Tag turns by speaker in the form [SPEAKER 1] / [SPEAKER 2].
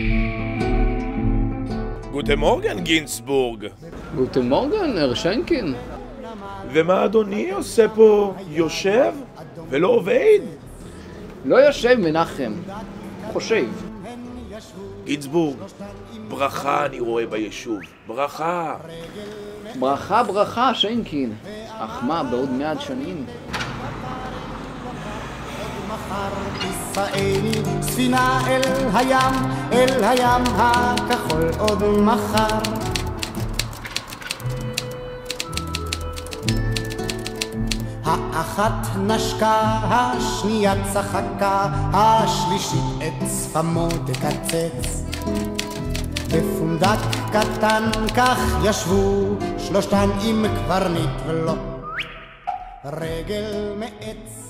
[SPEAKER 1] גוטן מורגן, גינסבורג.
[SPEAKER 2] גוטן מורגן, הר שנקין.
[SPEAKER 1] ומה אדוני עושה פה? יושב ולא עובד?
[SPEAKER 2] לא יושב, מנחם. חושב.
[SPEAKER 1] גינסבורג, ברכה אני רואה ביישוב. ברכה.
[SPEAKER 2] ברכה, ברכה, שנקין. אך מה, בעוד 100 שנים?
[SPEAKER 3] ספינה אל הים הכחול עוד מחר. האחת נשקה, השנייה צחקה, השלישית את שפמו תקצץ. בפונדק קטן כך ישבו שלושתן עם קברניט ולא רגל מעץ.